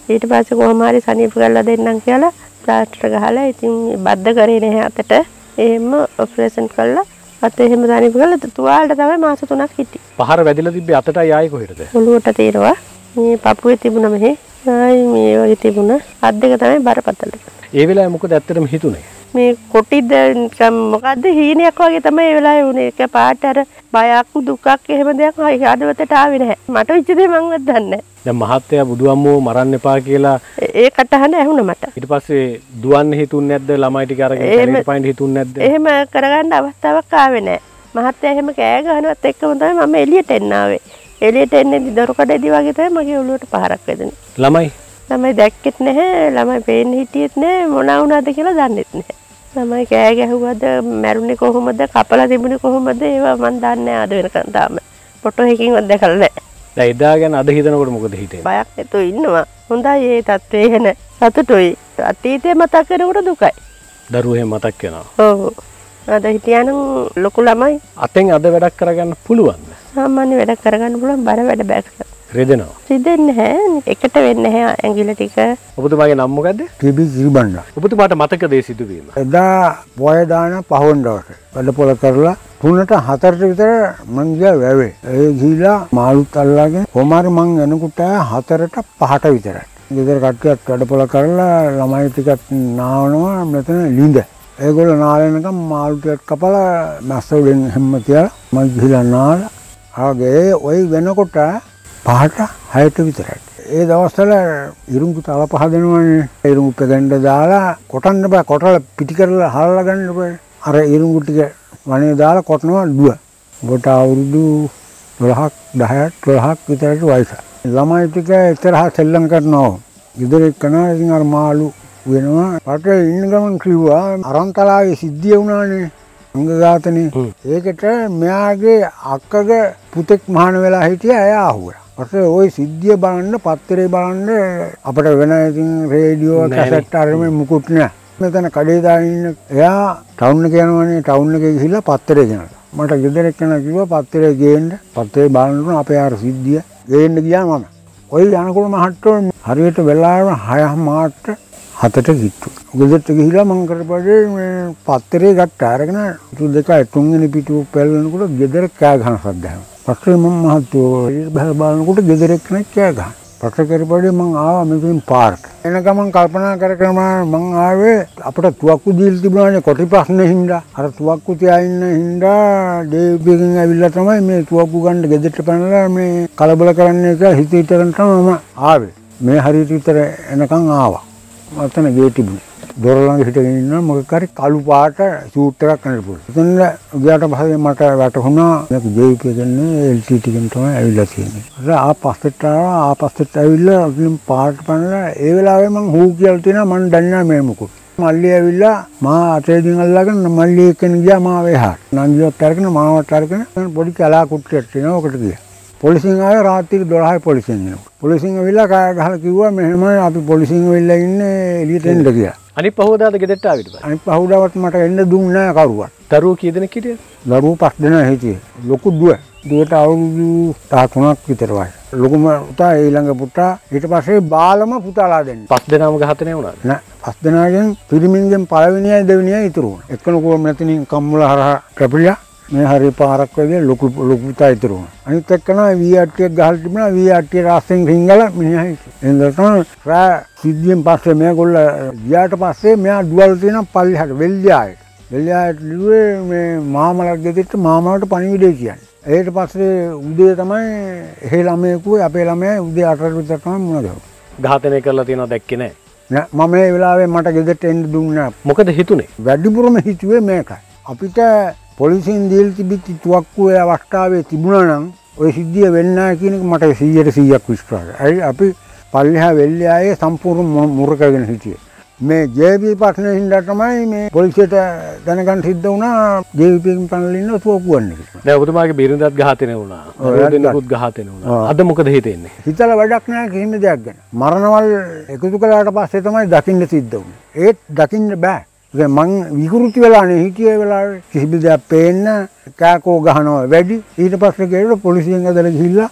ඊට පස්සේ කොහොම හරි සනීප කරලා දෙන්නම් කියලා ප්ලාස්ටර් ගහලා ඉතින් බද්ධ කරේ නැහැ අතට. එහෙම ඔපරේෂන් කළා. අත එහෙම සනීප කරලා තුවාලට තමයි මාස තුනක් හිටියේ. පහර වැදිලා තිබ්බේ අතටයි ආයේ කොහෙටද? ඔළුවට తీරවා. මේ පපුවේ තිබුණ මෙහෙ. ආයි මේ වගේ තිබුණ. අත් දෙක තමයි බරපතල. ඒ වෙලාවේ මොකද ඇත්තටම හිතුනේ? මේ කොටිද නිකම් මොකද්ද හීනයක් වගේ තමයි ඒ වෙලාවේ වුනේ. ඒක පාට අර බයක් දුකක් එහෙම දෙයක් හදවතට ආවේ නැහැ. මට වෙච්ච දේ මංවත් දන්නේ නැහැ. දැන් මහත්තයා බුදුහාමුදුරුවෝ මරන්න එපා කියලා ඒ කටහඬ ඇහුණා මට. ඊට පස්සේ දුවන්න හිතුන්නේ නැද්ද? ළමයි ටික අරගෙන කැලේට පයින් හිතුන්නේ නැද්ද? එහෙම කරගන්න අවස්ථාවක් ආවේ නැහැ. මහත්තයා එහෙම කෑ ගහනවත් එක්කම තමයි මම එළියට එන්න ආවේ. එළියට එන්නේදී දොරකඩේදී වගේ තමයි මගේ ඔළුවට පහරක් වැදුනේ. ළමයි ළමයි දැක්කෙත් නැහැ. ළමයි පේන්නේ හිටියෙත් නැහැ. මොන වුණාද කියලා දන්නෙත් නැහැ. ළමයි කෑ ගැහුවද මැරුණේ කොහොමද කපලා තිබුණේ කොහොමද ඒවා මන් දන්නේ නැහැ අද වෙනකන් තාම. ෆොටෝ එකකින්වත් දැකලා නැහැ. දැන් එදා ගැන අද හිතනකොට මොකද හිතෙන්නේ? බයක් නැතුව ඉන්නවා. හොඳයි ඒ තත්ත්වේ එහෙන. සතුටුයි. අතීතේ මතක් කරනකොට දුකයි. දරුවෝ එහෙම මතක් වෙනවා. ඔව්. අද හිටියානම් ලොකු ළමයි අතෙන් අද වැඩක් කරගන්න පුළුවන්ද? සාමාන්‍ය වැඩක් කරගන්න පුළුවන් බර වැඩ බෑක්. රෙදෙනවා. සිදෙන්නේ නැහැ. එකට වෙන්නේ නැහැ ඇඟිලි ටික. ඔබතුමාගේ නම මොකද්ද? ටිබි කිරිබණ්ඩා. ඔබතුමාට මතකද ඒ සිදුවීම? එදා පොය දාන පහවන දවසේ වැඩ පොළ කරලා තුනට හතරට විතර මං ගියා වැවේ. ඒ ගිහිලා මාළුත් අල්ලාගෙන කොමාරි මං එනකොට හතරට පහට විතරයි. ගෙදර කට්ටියත් වැඩ පොළ කරලා ළමයි ටිකක් නාවනවා මෙතන ළිඳ. ඒගොල්ලෝ නාලනකම් මාළු ටිකක් කපලා මැස්ස උඩින් හැම්ම තියලා මං ගිහිලා නාලා ආගේ ওই වෙනකොට පහට හයට විතරයි. ඒ දවස්වල ඉරුඟු තල පහ දෙනවනේ. ඉරුඟු පෙගන්න දාලා කොටන්න බෑ. කොටලා පිටි කරලා හලලා ගන්න බෑ. අර ඉරුඟු ටික වනේ දාලා කොටනවා දුව. ඔබට අවුරුදු දොළහක් දහයක් දොළහක් විතරට වයස. ළමයි ටික ඉතරහ සෙල්ලම් කරනවා. ගෙදර එක්කනවා ඉතින් අර මාළු වෙනවා. රටේ ඉන්න ගමන් කිව්වා අරන්තලාවේ සිද්ධිය වුණානේ. අංගඝාතනේ. ඒකට මෙයාගේ අක්කගේ පුතෙක් මහාන වෙලා හිටියා. එයා ආහුවා. පස්සේ ওই සිද්ධිය බලන්න පත්තරේ බලන්න අපිට වෙන ඉතින් රේඩියෝ කැසට් අරගෙන මුකුත් නෑ. මෙතන කඩේ දාගෙන ඉන්න එයා ටවුන් එක යනවනේ ටවුන් එකේ ගිහිල්ලා පත්තරේ ගෙනල්ලා. මට ගෙදර එක්කන කිව්වා පත්තරේ ගේන්න. පත්තරේ බලන්න අපේ අර සිද්ධිය ගේන්න ගියා මම. ওই යනකොට මහත්තයෝ හරියට වෙලාව හය මාට හතට කිට්ටු. ගෙදරට ගිහිල්ලා මං කරපඩේ මේ පත්තරේ ගත්ත අරගෙන ඉතු දෙකයි තුන්වෙනි පිටුව පැලනකොට ගෙදර කෑ ගහන සද්ද ඇහුණා. පස්සේ මම මහත්තයෝ බහල බලනකොට ගෙදර එක්කෙනෙක් කෑ ගහන. පස්සේ කරපඩේ මං ආවා මෙතනින් පාර්ක්. එන ගමන් කල්පනා කර කර මං ආවේ අපිට තුවක්කු දීලා තිබුණානේ කොටි ප්‍රශ්නේ හින්දා. අර තුවක්කු තියා ඉන්න හින්දා ඩේවිඩ්ගෙන් ඇවිල්ලා තමයි මේ තුවක්කු ගන්න ගෙදරට පැනලා මේ කලබල කරන්න කියලා හිත හිතගෙන තමයි මම ආවේ. මේ හරියට විතර එනකන් ආවා. මතන ගේ තිබුණේ. දොර ළඟ හිටගෙන ඉන්නවා මොකක් හරි කළු පාට සූට් එකක් අඳපුවා. එතන ගියාට පස්සේ මට වැටහුණා මේක ජේපී කියන්නේ එල් ටී ටී එකෙන් තමයි ඇවිල්ලා තියෙන්නේ. ඊට ආපස්සට ආවා ආපස්සට ඇවිල්ලා අකින් පාට පනලා ඒ වෙලාවේ මං හූ කියලා තියෙනවා මං දන්නේ නැහැ මේ මොකද. මල්ලි ඇවිල්ලා මා අතේදින් අල්ලගෙන මල්ලි එක්කෙන ගියා මාව එහාට. නංගිවත් අරගෙන මාවත් අරගෙන පොඩි කලා කුට්ටියක් තියෙනවා ඔකට ගියා. පොලිසියෙන් ආවේ රාත්‍රී දොළහයි පොලිසියෙන් එනවා. පොලිසියෙන් ඇවිල්ලා කෑ ගහලා කිව්වා මෙහෙමයි අපි පොලිසියෙන් ඇවිල්ලා ඉන්නේ එළියට එන්න කියලා. අනිත් පහවදාද ගෙදරට ආවිද? අනිත් පහවදාවත් මට එන්න දුන්නේ නැහැ කරුවත්. දරුවෝ කී දෙනෙක් හිටියද? දරුවෝ පස් දෙනා හිටියේ. ලොකු දුව. දුවට අවුරුදු දහතුනක් විතර වයස. ලොකුම පුතා ඊළඟ පුතා ඊට පස්සේ බාලම පුතාලා දෙන්නේ. පස් දෙනාම ඝාතනය වුණාද? නෑ පස් දෙනාගෙන් පිරිමින්ගෙන් පළවෙනියයි දෙවෙනියයි ඉතුරු වුණා. එක්කෙනෙකු මෙතනින් කම්මුල හරහා කැපිලා මේ හරි පාරක් වගේ ලොකු ලොකු පුතා ඉතුරු වුණා. අනිත් එක්කනවා වී ආර් ටී එක ගහලා තිබුණා. වී ආර් ටී රාස්තෙන් රිංගලා මිනිහා හිටියා. එතන තමයි රා සිද්ධියෙන් පස්සේ මේගොල්ල ගියාට පස්සේ මෙයා දුවල් තියෙන පල්ලිහට වෙල්ලියායට. වෙල්ලියායට ලිව්වේ මේ මාමලක් ගෙදරට මාමලට පණිවිඩය කියන්නේ. ඊට පස්සේ උදේ තමයි එහෙ ළමයෙකුයි අපේ ළමයා උදේ අටට විතර තමයි මුණ ගැහුවා. ඝාතනය කරලා තියෙනවා දැක්කේ නැහැ. නෑ මම මේ වෙලාවේ මට ගෙදරට එන්න දුන්නේ නෑ. මොකද හිතුනේ? වැඩිපුරම හිතුවේ මේකයි. අපිට පොලිසියෙන් දීලා තිබිච්ච තුවක්කුවේ අවස්ථාවේ තිබුණා නම් ওই සිද්ධිය වෙන්නේ නැහැ කියන එක මට සීයට සීයක් විශ්වාසයි. අපි පල්ලිහා වෙල්ලියායේ සම්පූර්ණ මුරකගෙන හිටියේ. මේ ජේපී ප්‍රශ්නේ හින්දා තමයි මේ පොලිසියට දැනගන්න සිද්ධ වුණා ජේපීකින් පැනලා ඉන්න තුවක්කුවන්නේ කියලා. දැන් ඔබතුමාගේ බිරිඳත් ඝාතනය වුණා. දෙන්නෙකුත් ඝාතනය වුණා. අද මොකද හිතෙන්නේ? හිතලා වැඩක් නැහැ කිසිම දෙයක් ගැන. මරණවල් එකතු කළාට පස්සේ තමයි දකින්න සිද්ධ වුනේ. ඒත් දකින්න බෑ. මං විකෘති වෙලානේ හිටියේ වෙලාවේ කිසිම දෙයක් පේන්න කෑකෝ ගහනවා වැඩි. ඊට පස්සේ ගිහලා පොලිසියෙන් ඇදලා ගිහිල්ලා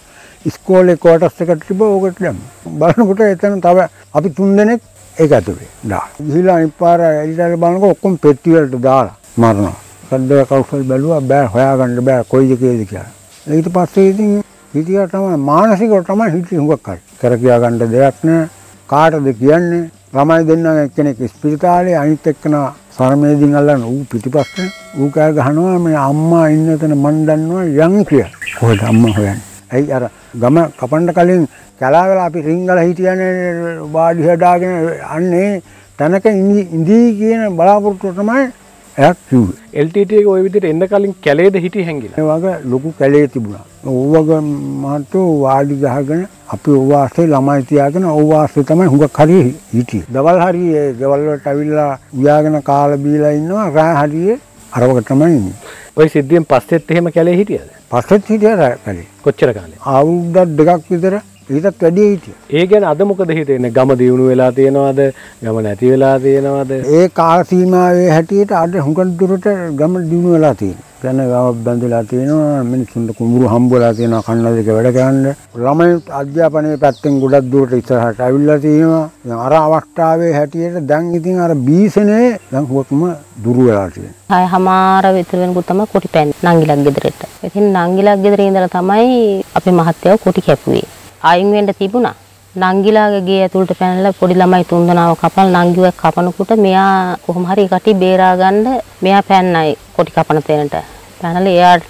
ඉස්කෝලේ කෝටස් එකට තිබ්බ ඕකට දැම්මා. බලනකොට එතන තව අපි තුන් දෙනෙක් ඒක ඇතුලේ දාලා. ගිහිලා අනිත් පාර එළියට බලනකොට ඔක්කොම පෙට්ටි වලට දාලා මරනවා. සද්ද කවුරුත් බැලුවා බෑ හොයාගන්න බෑ කොයිද කේද කියලා. ඊට පස්සේ ඉතින් හිටියා තමයි මානසිකව තමයි හිටියේ හුඟක් අය. කර කියා ගන්න දෙයක් නෑ. කාටද කියන්නේ? ළමයි දෙන්නා එක්කෙනෙක් ස්පිරිතාලේ අනිත් එක්කනා සරමේදින් අල්ලන ඌ පිටිපස්සේ ඌ කෑ ගහනවා මේ අම්මා ඉන්න තැන මන් දන්නවා යන් කියලා. කොහෙද අම්මා හොයන්නේ? ඇයි අර ගම කපන්න කලින් කැලා වෙලා අපි රින්ගල හිටියනේ වාඩි හදාගෙන අන්නේ තනක ඉඳී කියන බලාපොරොත්තුව තමයි එයක් කිව්වේ. එල් ටී ටී එක ওই විදිහට එන්න කලින් කැලේද හිටියේ හැංගිලා. ඒ වගේ ලොකු කැලේ තිබුණා. ඕවගේ මහත්තයෝ වාඩි ගහගෙන අපි ඕවාසේ ළමයි තියාගෙන ඕවාසේ තමයි හුඟක් හරිය හිටියේ. දවල් හරියේ දවල් වලට අවිල්ලා උයාගෙන කාලා බීලා ඉන්නවා. රාය හරියේ අරවක තමයි ඉන්නේ. ওই සිද්ධියෙන් පස්සෙත් එහෙම කැලේ හිටියද? පස්සෙත් හිටියා කැලේ. කොච්චර කාලෙ? අවුරුද්දක් දෙකක් විතර ඊටත් වැඩි හිටියා. ඒ ගැන අද මොකද හිතෙන්නේ? ගම දියුණු වෙලා තියෙනවද? ගම නැති වෙලා තියෙනවද? ඒ කාල සීමාවේ හැටියට අද හුඟක් දුරට ගම දියුණු වෙලා තියෙනවා. දැන් ගාවක් බැඳලා තියෙනවා. මිනිස්සුන්ට කුඹුරු හම්බවලා තියෙනවා කන්න දෙක වැඩ කරන්න. ළමයි අධ්‍යාපනයේ පැත්තෙන් ගොඩක් දුරට ඉස්සරහට ඇවිල්ලා තියෙනවා. දැන් අර අවස්ථාවේ හැටියට දැන් ඉතින් අර බීසනේ දැන් හුඟක්ම දුරු වෙලා තියෙනවා. හය හමාර විතර වෙනකොට තමයි කොටි පැන්නේ නංගිලක් ගෙදරට. ඉතින් නංගිලක් ගෙදර ඉඳලා තමයි අපේ මහත්තයව කොටි කැපුවේ. ආයින් වෙන්න තිබුණා. නංගිලාගේ ගේ ඇතුළට පැනලා පොඩි ළමයි තුන්දෙනාව කපලා නංගිව කපනකොට මෙයා කොහොම හරි කටි බේරා ගන්න මෙයා පැන්නයි කොටි කපන තැනට. පැනලා එයාට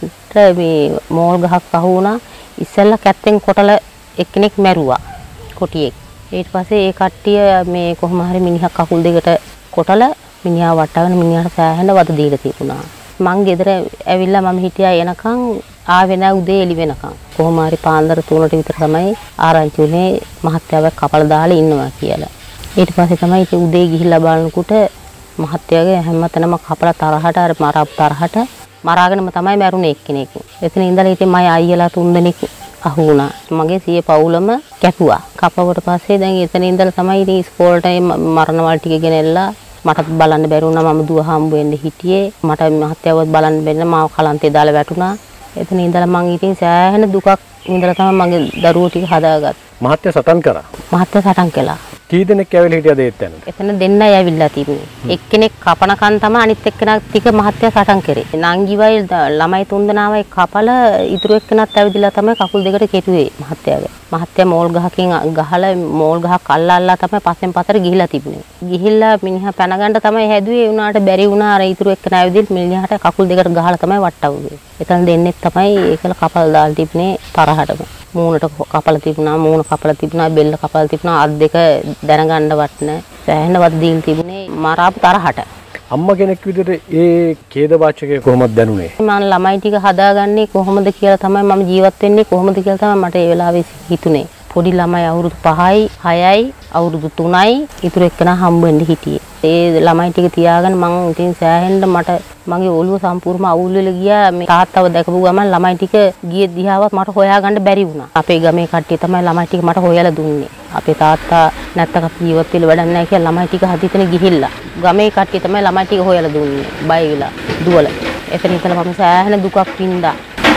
මේ මෝල් ගහක් අහු වුණා. ඉස්සෙල්ලා කැත්තෙන් කොටල එක්කෙනෙක් මැරුවා කොටියෙක්. ඊට පස්සේ ඒ කට්ටිය මේ කොහොම හරි මිනිහා කකුල් දෙකට කොටල මිනිහා වටාගෙන මිනිහාට සෑහෙන වද දීලා තිබුණා. මං ගෙදර ඇවිල්ලා මම හිටියා එනකන් ආවේ නැහැ උදේ එළි වෙනකන්. කොහොම හරි පාන්දර තුනට විතර තමයි ආරංචි උනේ මහත්තයාව කපලා දාලා ඉන්නවා කියලා. ඊට පස්සේ තමයි ඉතින් උදේ ගිහිල්ලා බලනකොට මහත්තයාගේ හැමතැනම කපලා තරහට අර මරාපු තරහට මරාගෙනම තමයි මැරුණේ එක්කෙනෙක්. එතන ඉඳලා ඉතින් මයි අයියලා තුන්දෙනෙක් අහු වුණා. මගේ සිය පවුලම කැපුවා. කපවට පස්සේ දැන් එතන ඉඳලා තමයි ඉතින් ඉස්කෝලේට මරණවල් ටික ගෙනල්ලා මට බලන්න බැරි වුණා. මම දුව හම්බ වෙන්න හිටියේ. මට මහත්තයාවත් බලන්න බැන්න මාව කලන්තේ දාලා වැටුණා. එතන ඉඳලා මං ඉතින් සෑහෙන දුකක් ඉඳලා තමයි මගේ දරුවෝ ටික හදාගත්තේ. මහත්තයා සටන් කරා. මහත්තයා සටන් කළා. කී දෙනෙක් ඇවිල්ලා හිටියද ඒත් යන? එතන දෙන්නයි ඇවිල්ලා තිබුණේ. එක්කෙනෙක් කපනකන් තමයි අනිත් එක්කෙනා ටික මහත්තයා සටන් කරේ. නංගිවයි ළමයි තුන්දෙනාවයි කපල ඉතුරු එක්කෙනාත් ඇවිදලා තමයි කකුල් දෙකට කෙටුවේ මහත්තයාගේ. මහත්තයා මෝල් ගහකින් ගහලා මෝල් ගහක් අල්ලා අල්ලා තමයි පස්සෙන් පතර ගිහිලා තිබුණේ. ගිහිල්ලා මිනිහා පැන ගන්න තමයි හැදුවේ. උනාට බැරි වුණා. අර ඉතුරු එක්කෙනා ඇවිදින් මිනිහාට කකුල් දෙකට ගහලා තමයි වට්ටවුවේ. එතන දෙන්නෙක් තමයි ඒකල කපල් දාලා තිබුණේ තරහටම. මූණට කපලා තිබුණා, මූණ කපලා තිබුණා, බෙල්ල කපලා තිබුණා, අත් දෙක දැනගන්නවත් නැහැ. සෑහෙන වත් දීලා තිබුණේ මරාපු තරහට. අම්මා කෙනෙක් විදිහට ඒ ඛේද වාචකය කොහොමද දැනුනේ? මම ළමයි ටික හදාගන්නේ කොහොමද කියලා තමයි මම ජීවත් වෙන්නේ කොහොමද කියලා තමයි මට ඒ වෙලාවේ හිතුනේ. පොඩි ළමයි අවුරුදු පහයි, හයයි, අවුරුදු තුනයි ඉතුරු එක්කනා හම්බ වෙන්න හිටියේ. ඒ ළමයි ටික තියාගෙන මම ඉතින් සෑහෙන්න මට මගේ ඔළුව සම්පූර්ණයෙන්ම අවුල් වෙලා ගියා. මේ තාත්තව දැකපු ගමන් ළමයි ටික ගියේ දිහාවත් මට හොයාගන්න බැරි වුණා. අපේ ගමේ කට්ටිය තමයි ළමයි ටික මට හොයලා දුන්නේ. අපේ තාත්තා නැත්තම් අපි ජීවත් වෙලා වැඩක් නැහැ කියලා ළමයි ටික හදිතන ගිහිල්ලා. ගමේ කට්ටිය තමයි ළමයි ටික හොයලා දුන්නේ. බය වෙලා දුවලා. එතන ඉතලා මම සෑහෙන දුකක් වින්දා.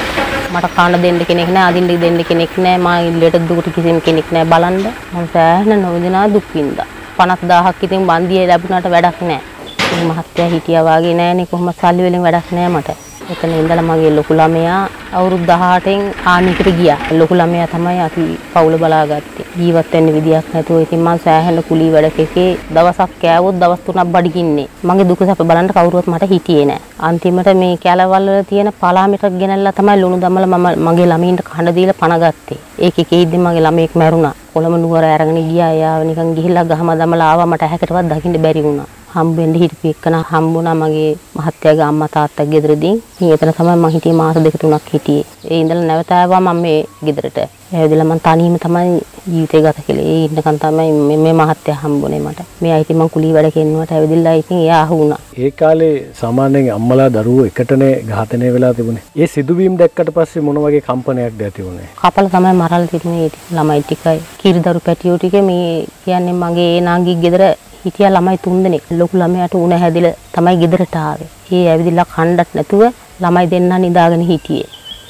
මට කාණ දෙන්න කෙනෙක් නැහැ, අදින්න දෙන්න කෙනෙක් නැහැ, මා ඉල්ලට දුකට කිසිම කෙනෙක් නැහැ බලන්න. මම සෑහෙන නොවිනා දුක් වින්දා. පනස් දාහක් ඉතින් බන්දියේ ලැබුණාට වැඩක් නැහැ. මේ මහත්තයා හිටියා වාගේ නෑනේ කොහොමද සල්ලි වලින් වැඩක් නැහැ මට. එතන ඉඳලා මගේ ලොකු ළමයා අවුරුදු දහඅටෙන් ආමිකට ගියා. ලොකු ළමයා තමයි අපි පවුල බලාගත්තේ. ජීවත් වෙන්න විදියක් නැතුව ඉතින් මම සෑහෙන කුලී වැඩකේ දවසක් කෑවොත් දවස් තුනක් බඩගින්නේ. මගේ දුක සැප බලන්න කවුරුවත් මට හිටියේ නැහැ. අන්තිමට මේ කැලවල් වල තියෙන පලාමිටක් ගෙනල්ලා තමයි ලුණු දමලා මම මගේ ළමයින්ට කන්න දීලා පණ ගත්තේ. ඒකේ කීද්දි මගේ ළමයෙක් මැරුණා. කොළඹ නුවර අරගෙන ගියා. එයාව නිකන් ගිහිල්ලා ගහම දමලා ආවා. මට හැකටවත් දකින්න බැරි වුණා. හම්බෙන්න හිටපු එකන හම්බුණා මගේ මහත්තයාගේ අම්මා තාත්තා ගෙදරදී. ඉතින් එතන තමයි මම හිටියේ මාස දෙක තුනක් හිටියේ. ඒ ඉඳලා නැවත ආවා මම මේ ගෙදරට. ඇවිදලා මම තනියම තමයි ජීවිතය ගත කළේ. ඒ ඉන්නකන් තමයි මේ මහත්තයා හම්බුනේ මට. මේ අයිති මම කුලී වැඩ කරනවට ඇවිදලා ඉතින් එයා අහු වුණා. ඒ කාලේ සාමාන්‍යයෙන් අම්මලා දරුවෝ එකටනේ ඝාතනය වෙලා තිබුණේ. ඒ සිදුවීම් දැක්කට පස්සේ මොන වගේ කම්පනයක්ද ඇති වුණේ? කපල තමයි මරලා තිබුණේ ළමයි ටිකයි. කිරිදරු පැටියෝ ටික මේ කියන්නේ මගේ ඒ නාංගි ගෙදර හිටියා ළමයි තුන්දෙනෙක්. ලොකු ළමයාට උණ හැදිලා තමයි ගෙදරට ආවේ. ඒ ඇවිදලා කණ්ඩත් නැතුව ළමයි දෙන්නා නිදාගෙන හිටියේ.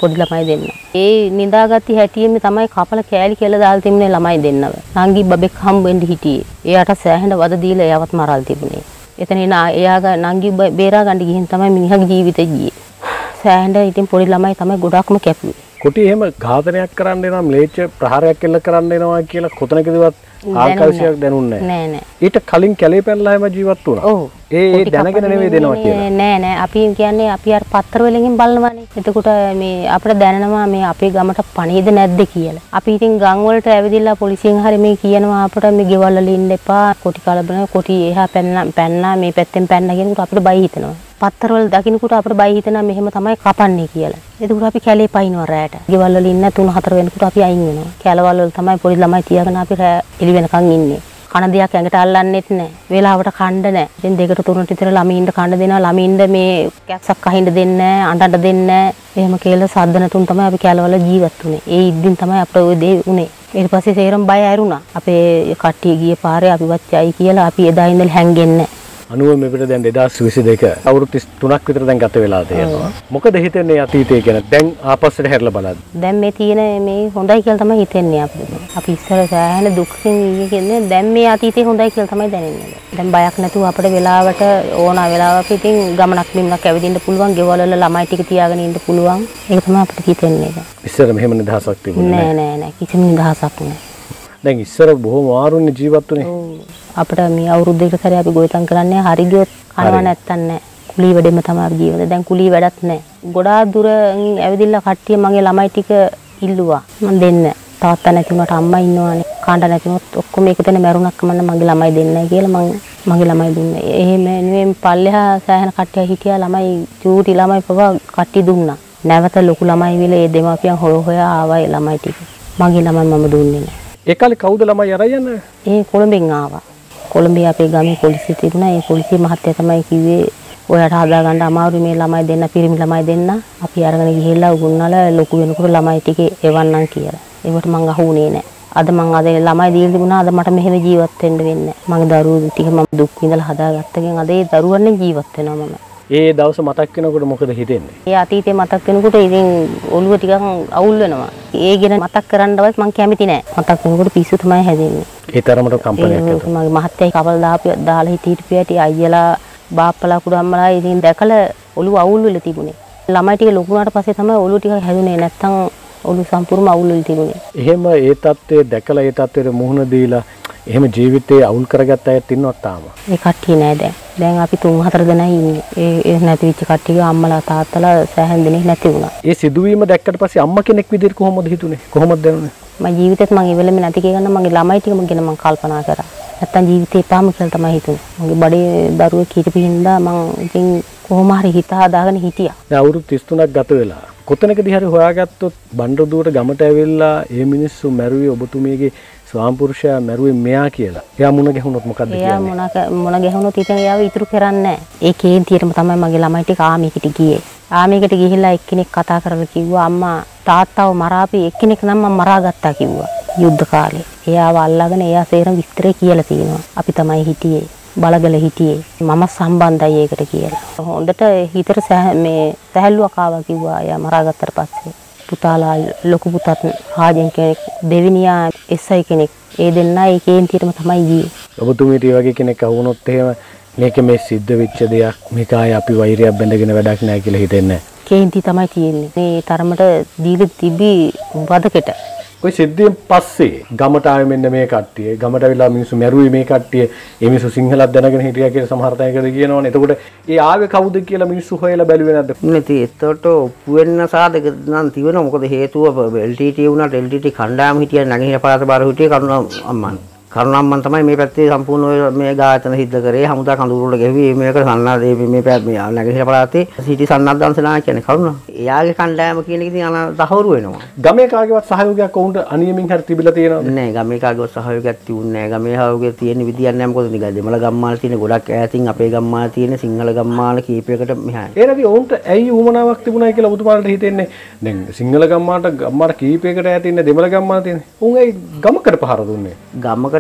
පොඩි ළමයි දෙන්න. ඒ නිදාගත්ත හැටියෙම තමයි කපල කෑලි කියලා දාලා තිබුණේ ළමයි දෙන්නව. නංගි බබෙක් හම්බෙන්න හිටියේ. එයාට සෑහෙන වද දීලා එයාවත් මරලා තිබුණේ. එතන එයාගේ නංගි බේරා ගන්න ගිහින් තමයි මිනිහගේ ජීවිතේ ගියේ. සෑහෙන ඉතින් පොඩි ළමයි තමයි ගොඩක්ම කැපුවේ. කොටි එහෙම ඝාතනයක් කරන්න එනවා ම්ලේච්ඡ ප්‍රහාරයක් එල්ල කරන්න එනවා කියලා කොතනකදවත් ආකාශයක් දැනුන්නේ නෑ නෑ. ඊට කලින් කැලේ පැනලා හැම ජීවත් වුණා. ඔව්. ඒ ඒ දැනගෙන නෙවෙයි දෙනවා කියලා. නෑ නෑ අපි කියන්නේ අපි අර පත්තර වලින් බලනවානේ. එතකොට මේ අපිට දැනෙනවා මේ අපේ ගමට පණිවිඩ නැද්ද කියලා. අපි ඉතින් ගම් වලට ඇවිදilla පොලිසියෙන් හරි මේ කියනවා අපිට මේ ගෙවල් වල ඉන්න එපා. කොටි කලබන කොටි එහා පැන්න පැන්නා මේ පැත්තෙන් පැන්න කියනකොට අපිට බයි හිතෙනවා. පත්තර වල දකින්නකොට අපිට බයි හිතෙනවා මෙහෙම තමයි කපන්නේ කියලා. එතකොට අපි කැලේ පයින්නවා රැයට. ගෙවල් වල ඉන්න තුන හතර වෙනකොට අපි අයින් වෙනවා. කැලවල වල තමයි පොඩි ළමයි තියාගෙන අපි රැ එළි වෙනකන් ඉන්නේ. කන දෙයක් ඇඟට අල්ලන්නෙත් නැහැ. වේලාවට කණ්ඩ නැහැ. ඉතින් දෙකට තුනට විතර ළමයින්ට කණ්ඩ දෙනවා. ළමයින්ට මේ කැස්සක් අහින්න දෙන්නේ නැහැ, අඬන්න දෙන්නේ නැහැ. එහෙම කියලා සද්ද නැතුන් තමයි අපි කැලවල ජීවත් වුනේ. ඒ ඉද්දින් තමයි අපිට ওই දේ උනේ. ඊට පස්සේ සේරම බය ඇරුණා. අපේ කට්ටිය ගියේ පාරේ අපි වච්චයි කියලා අපි එදා ඉඳලා හැංගෙන්නේ අනුව මෙපිට දැන් දෙදාස් විසි දෙක අවුරුදු තිස් තුනක් විතර දැන් ගත වෙලා තියෙනවා. මොකද හිතෙන්නේ අතීතය ගැන? දැන් ආපස්සට හැරිලා බලද්දි. දැන් මේ තියෙන මේ හොඳයි කියලා තමයි හිතෙන්නේ අපිට. අපි ඉස්සර සෑහෙන දුක්ඛින් ඉන්නේ කියන්නේ දැන් මේ අතීතේ හොඳයි කියලා තමයි දැනෙන්නේ. දැන් බයක් නැතුව අපිට වෙලාවට ඕන වෙලාවක ඉතින් ගමනක් බිමනක් ඇවිදින්න පුළුවන්, ගෙවල් වල ළමයි ටික තියාගෙන ඉන්න පුළුවන්. ඒක තමයි අපිට හිතෙන්නේ. ඉස්සර මෙහෙම නිදහසක් තිබුණේ නෑ නෑ නෑ කිසිම නිදහසක් නෑ. දැන් ඉස්සර බොහොම ආරුණ්‍ය ජීවත් වුනේ. අපිට මේ අවුරුද්දකට සැරේ අපි ගොවිතැන් කරන්නේ හරි ගියොත් කනවා නැත්තන් නෑ. කුලී වැඩෙම තමයි අපි ජීවිතේ. දැන් කුලී වැඩක් නෑ. ගොඩාක් දුර ඇවිදින්න කට්ටිය මගේ ළමයි ටික ඉල්ලුවා. මම දෙන්න. තාත්තා නැති වුණාට අම්මා ඉන්නවානේ. කාණ්ඩ නැති වුණොත් ඔක්කොම එක තැන මැරුණක් කමන්න මගේ ළමයි දෙන්නයි කියලා මම මගේ ළමයි දුන්නා. එහෙම නෙවෙයි පල්ලෙහා සෑහෙන කට්ටිය හිටියා ළමයි චූටි ළමයි පවා කට්ටිය දුන්නා. නැවත ලොකු ළමයි විල ඒ දෙමාපියන් හොය හොයා ආවයි ළමයි ටික. මගේ ළමයි මම දුන්නේ නෑ. ඒ කාලේ කවුද ළමයි අරන් යන්නේ? ඒ කොළඹෙන් ආවා. කොළඹේ අපේ ගමේ පොලිසිය තිබුණා. ඒ පොලිසිය මහත්තයා තමයි කිව්වේ ඔයාට හදාගන්න අමාරුයි මේ ළමයි දෙන්න, පිරිමි ළමයි දෙන්න. අපි අරගෙන ගිහිල්ලා උගුන්නලා ලොකු වෙනකොට ළමයි ටිකේ එවන්නම් කියලා. ඒකට මං අහුුනේ නැහැ. අද මං අද ළමයි දීලා තිබුණා. අද මට මෙහෙම ජීවත් වෙන්න වෙන්නේ නැහැ. මගේ දරුවෝ ටික මම දුක් විඳලා හදාගත්තගෙන් අද ඒ දරුවන්නේ ජීවත් වෙනවා මම. ඒ දවස් මතක් වෙනකොට මොකද හිතෙන්නේ? ඒ අතීතේ මතක් වෙනකොට ඉතින් ඔළුව ටිකක් අවුල් වෙනවා. ඒ ගැන මතක් කරන්නවත් මං කැමති නෑ. මතක් වෙනකොට පිස්සු තමයි හැදෙන්නේ. ඒ තරමට කම්පනයක් ඇති. මගේ මහත්තයයි කවල් දාපු දාලා හිටියට අයියලා බාප්පලා කුඩම්මලා ඉතින් දැකලා ඔළුව අවුල් වෙලා තිබුණේ. ළමයි ටික ලොකු වුණාට පස්සේ තමයි ඔළුව ටික හැදුනේ. නැත්තම් ඔළුව සම්පූර්ණයෙන්ම අවුල් වෙලා තිබුණේ. එහෙම ඒ தත්ත්වය දැකලා ඒ தත්ත්වෙට මුහුණ දීලා එහෙම ජීවිතේ අවුල් කරගත්ත අයත් ඉන්නවත් තාම. ඒ කට්ටිය නෑ දැන්. දැන් අපි තුන් හතර දෙනයි ඉන්නේ. ඒ ඒ නැති වෙච්ච කට්ටිය අම්මලා තාත්තලා සෑහෙන දෙනෙක් නැති වුණා. ඒ සිදුවීම දැක්කට පස්සේ අම්මා කෙනෙක් විදිහට කොහොමද හිතුනේ? කොහොමද දැනුනේ? මම ජීවිතේත් මම ඉවෙලෙම නැති කියන මගේ ළමයි ටිකම ගැන මම කල්පනා කරා. නැත්තම් ජීවිතේ එපාම කියලා තමයි හිතුනේ. මගේ බඩේ දරුවෙක් හිටපින්දා මම ඉතින් කොහොම හරි හිත හදාගෙන හිටියා. දැන් අවුරුදු තිස් තුනක් ගත වෙලා කොතනකදී හරි හොයාගත්තොත් බණ්ඩදුවට ගමට ඇවිල්ලා ඒ මිනිස්සු මැරුවේ ඔබතුමියගේ ස්වාම්පුරුෂයා මැරුවේ මෙයා කියලා. එයා මුණ ගැහුනොත් මොකද්ද කියන්නේ? එයා මොන මොන ගැහුනොත් ඉතින් එයාව ඉතුරු කරන්නේ නැහැ. ඒ කේන්තියටම තමයි මගේ ළමයි ටික ආමේකට ගියේ. ආමේකට ගිහිල්ලා එක්කෙනෙක් කතා කරලා කිව්වා අම්මා තාත්තව මරාපි එක්කෙනෙක් නම් මම මරාගත්තා කිව්වා. යුද්ධ කාලේ. එයාව අල්ලගෙන එයා සේරම විස්තරේ කියලා තියෙනවා. අපි තමයි හිටියේ. බලගල හිටියේ. මම සම්බන්ධයි ඒකට කියලා. හොඳට හිතට මේ සැහැල්ලුවක් ආවා කිව්වා එයා මරාගත්තට පස්සේ. පුතාලා ලොකු පුතත් හාජන් කෙනෙක් දෙවිනියා එස්.අයි කෙනෙක් ඒ දෙන්නා ඒ කේන්තියටම තමයි ගියේ. ඔබතුමීට ඒ වගේ කෙනෙක් අහුනොත් එහෙම මේක මේ සිද්ධ වෙච්ච දෙයක් මේක ආයේ අපි වෛරයක් බැඳගෙන වැඩක් නැහැ කියලා හිතෙන්නේ නැහැ. කේන්ති තමයි තියෙන්නේ. මේ තරමට දීලා තිබි වදකට. ඔය සිද්ධියෙන් පස්සේ ගමට ආවේ මෙන්න මේ කට්ටිය. ගමට අවිලා මිනිස්සු මැරුවේ මේ කට්ටිය. ඒ මිනිස්සු සිංහලක් දැනගෙන හිටියා කියලා සමහර තැනකදී කියනවනේ. එතකොට ඒ ආවේ කවුද කියලා මිනිස්සු හොයලා බැලුවේ නැද්ද? නැති. එතකොට ඔප්පු වෙන්න සාධක නම් තිබෙනවා. මොකද හේතුව එල් ටී ටී වුණාට එල් ටී ටී කණ්ඩායම හිටියා නැගෙනහිර පළාත බාර හිටියේ කරුණා අම්මන්. කරුණාම්මන් තමයි මේ පැත්තේ සම්පූර්ණ මේ ඝාතන සිද්ධ කරේ. හමුදා කඳුරු වල ගැහුවේ මේක සන්නාද මේ පැත්ත මේ නැගෙනහිර පළාතේ සිටි සන්නද්ධාංශනා කියන්නේ කරුණා. එයාගේ කණ්ඩායම කියන එක ඉතින් තහවුරු වෙනවා. ගමේ කාගේවත් සහයෝගයක් වුණට අනියමින් හරි තිබිලා තියෙනවද? නෑ ගමේ කාගේවත් සහයෝගයක් තිබුණේ නෑ. ගමේ සහයෝගය තියෙන විදියක් නෑ. මොකද නිකන් දෙමළ ගම්මාල තියෙන ගොඩක් ඈතින් අපේ ගම්මාල තියෙන සිංහල ගම්මාල කීපයකට මෙහායි. ඒ නැති ඔවුන්ට ඇයි උමනාවක් තිබුණයි කියලා ඔබතුමාලට හිතෙන්නේ? දැන් සිංහල ගම්මාලට ගම්මාල කීපයකට ඈතින් දෙමළ ගම්මාල තියෙන. උන් ඇයි ගමකට පහර දුන්නේ? ගමකට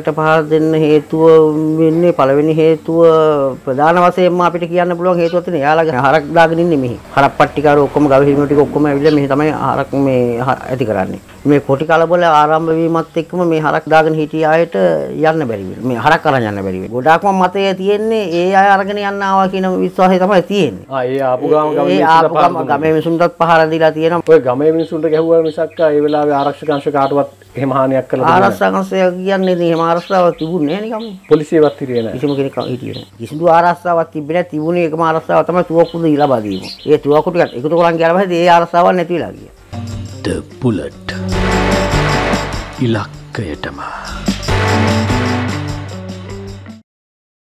හරකෙට පහර දෙන්න හේතුව වෙන්නේ පළවෙනි හේතුව ප්‍රධාන වශයෙන්ම අපිට කියන්න පුළුවන් හේතුවක් තියෙනවා. එයාලගේ හරක් දාගෙන ඉන්නේ මෙහි. හරක් පට්ටිකාර ඔක්කොම ගව හිමියෝ ටික ඔක්කොම ඇවිල්ලා මෙහි තමයි හරක් මේ ඇති කරන්නේ. මේ කොටි කලබල ආරම්භ වීමත් එක්කම මේ හරක් දාගෙන හිටිය අයට යන්න බැරි වෙනවා. මේ හරක් අරන් යන්න බැරි වෙනවා. ගොඩාක්ම මතය තියෙන්නේ ඒ අය අරගෙන යන්න ආවා කියන විශ්වාසය තමයි තියෙන්නේ. ආ ඒ ආපු ගාම ඒ ආපු ගම ගමේ මිනිසුන්ටත් පහර දීලා තියෙනවා. ඔය ගමේ මිනිසුන්ට ගැහුවා මිසක් ඒ වෙලාවේ ආරක්ෂක අංශ කාටවත් එහෙම හානියක් කළා නෑ. ආරක්ෂක අංශය කියන්නේ ඉතින් එහෙම ආරක්ෂාවක් තිබුණේ නෑ නේ ගමේ. පොලිසියවත් හිටියේ නෑ. කිසිම කෙනෙක් හිටියේ නෑ. කිසිදු ආරක්ෂාවක් තිබෙන්නේ නැහැ. තිබුණේ එකම ආරක්ෂාව තමයි තුවක්කු දීලා බදීම. ඒ තුවක්කු ටික එකතු කරන් ගියාම පස්සේ ඒ ආරක්ෂාවක් නැති වෙලා ගියා. The Bullet ඉලක්කයටම